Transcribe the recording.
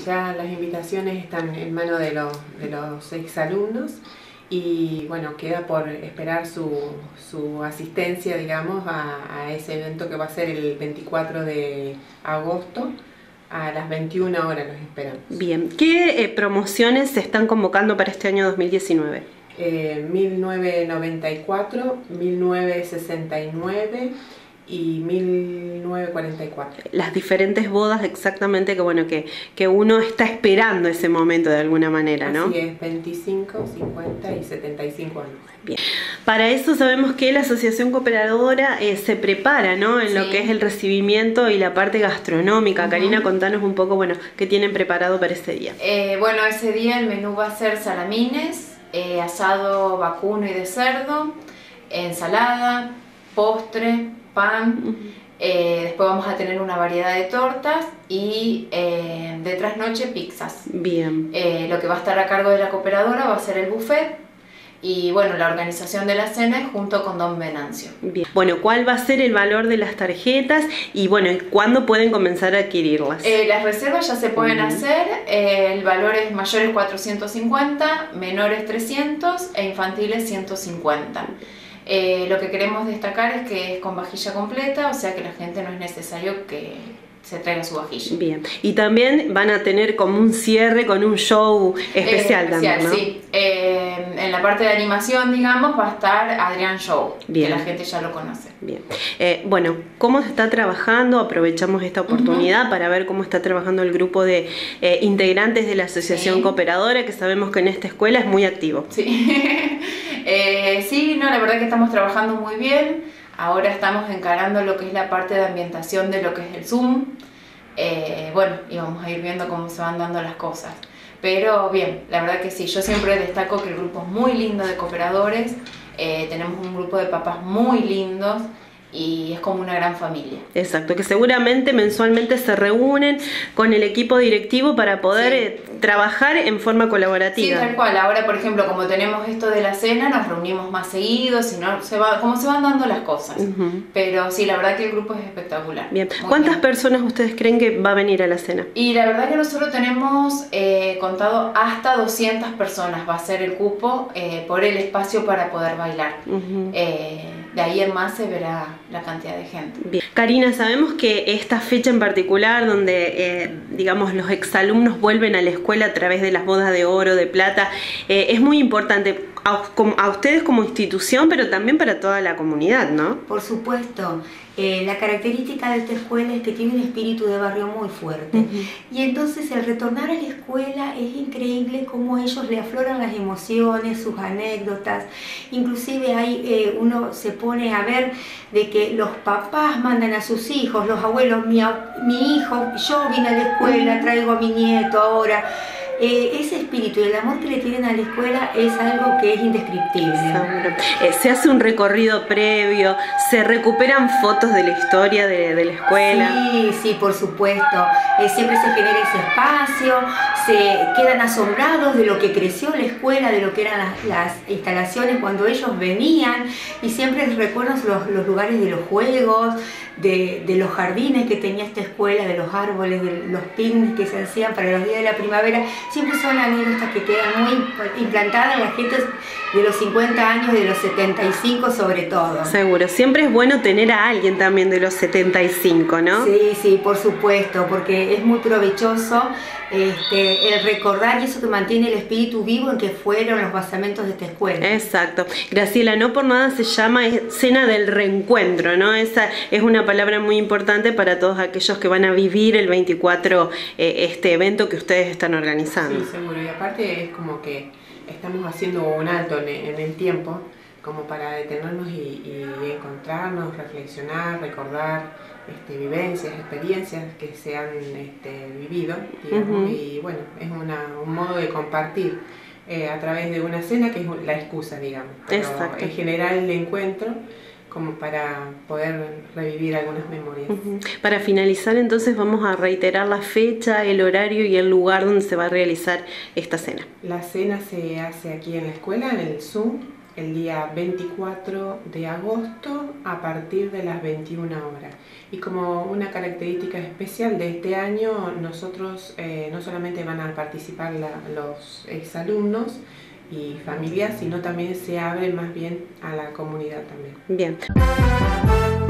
ya las invitaciones están en manos de los exalumnos y bueno, queda por esperar su asistencia, digamos, a ese evento que va a ser el 24 de agosto. A las 21 horas los esperamos. Bien, ¿qué promociones se están convocando para este año 2019? 1994, 1969 y 1944. Las diferentes bodas exactamente que bueno que uno está esperando ese momento de alguna manera, ¿no? Así es, 25, 50 y 75 años. Bien. Para eso sabemos que la Asociación Cooperadora se prepara, ¿no? En lo que es el recibimiento y la parte gastronómica. Karina, contanos un poco, bueno, qué tienen preparado para ese día. Bueno, ese día el menú va a ser salamines, asado vacuno y de cerdo, ensalada, postre, pan. Después vamos a tener una variedad de tortas y de trasnoche pizzas. Bien. Lo que va a estar a cargo de la cooperadora va a ser el buffet. Y bueno, la organización de la cena es junto con Don Venancio. Bien. Bueno, ¿cuál va a ser el valor de las tarjetas? Y bueno, ¿cuándo pueden comenzar a adquirirlas? Las reservas ya se pueden hacer. El valor es mayores 450, menores 300 e infantiles 150. Lo que queremos destacar es que es con vajilla completa, o sea que la gente no es necesario que se traiga su vajilla. Bien, y también van a tener como un cierre con un show especial también, ¿no? Sí, en la parte de animación, digamos, va a estar Adrián Show, bien, que la gente ya lo conoce. Bien, bueno, ¿cómo se está trabajando? Aprovechamos esta oportunidad para ver cómo está trabajando el grupo de integrantes de la Asociación Cooperadora, que sabemos que en esta escuela es muy activo. Sí, sí, no, la verdad que estamos trabajando muy bien. Ahora estamos encarando lo que es la parte de ambientación de lo que es el Zoom. Bueno, y vamos a ir viendo cómo se van dando las cosas. Pero bien, la verdad que sí, yo siempre destaco que el grupo es muy lindo de cooperadores. Tenemos un grupo de papás muy lindos y es como una gran familia. Exacto, que seguramente mensualmente se reúnen con el equipo directivo para poder trabajar en forma colaborativa. Sí, tal cual. Ahora, por ejemplo, como tenemos esto de la cena, nos reunimos más seguido, si no, como se van dando las cosas. Pero sí, la verdad que el grupo es espectacular. Bien. ¿Cuántas personas ustedes creen que va a venir a la cena? Y la verdad que nosotros tenemos contado hasta 200 personas va a ser el cupo por el espacio para poder bailar. De ahí en más se verá la cantidad de gente. Bien. Karina, sabemos que esta fecha en particular, donde digamos los exalumnos vuelven a la escuela a través de las bodas de oro, de plata, es muy importante a ustedes como institución, pero también para toda la comunidad, ¿no? Por supuesto. La característica de esta escuela es que tiene un espíritu de barrio muy fuerte. Y entonces el retornar a la escuela es increíble cómo ellos le afloran las emociones, sus anécdotas. Inclusive hay, uno se pone a ver de que los papás mandan a sus hijos, los abuelos, mi hijo, yo vine a la escuela, traigo a mi nieto ahora. Ese espíritu y el amor que le tienen a la escuela es algo que es indescriptible. Se hace un recorrido previo, se recuperan fotos de la historia de la escuela. Sí, sí, por supuesto. Siempre se genera ese espacio, se quedan asombrados de lo que creció la escuela, de lo que eran las instalaciones cuando ellos venían, y siempre recuerdan los lugares de los juegos, de los jardines que tenía esta escuela, de los árboles, de los picnics que se hacían para los días de la primavera. Siempre son anécdotas que quedan muy implantadas en la gente de los 50 años, de los 75 sobre todo. Seguro, siempre es bueno tener a alguien también de los 75, ¿no? Sí, sí, por supuesto, porque es muy provechoso el recordar, y eso que mantiene el espíritu vivo en que fueron los basamentos de esta escuela. Exacto. Graciela, no por nada se llama cena del reencuentro, ¿no? Esa es una palabra muy importante para todos aquellos que van a vivir el 24 este evento que ustedes están organizando. Sí, seguro, y aparte es como que estamos haciendo un alto en el tiempo, como para detenernos y encontrarnos, reflexionar, recordar vivencias, experiencias que se han vivido, digamos, y bueno, es un modo de compartir a través de una cena que es la excusa, digamos, pero en general el encuentro como para poder revivir algunas memorias. Para finalizar, entonces vamos a reiterar la fecha, el horario y el lugar donde se va a realizar esta cena. La cena se hace aquí en la escuela, en el Zoom, el día 24 de agosto a partir de las 21 horas. Y como una característica especial de este año, nosotros no solamente van a participar los exalumnos y familias, sino también se abre más bien a la comunidad también. Bien.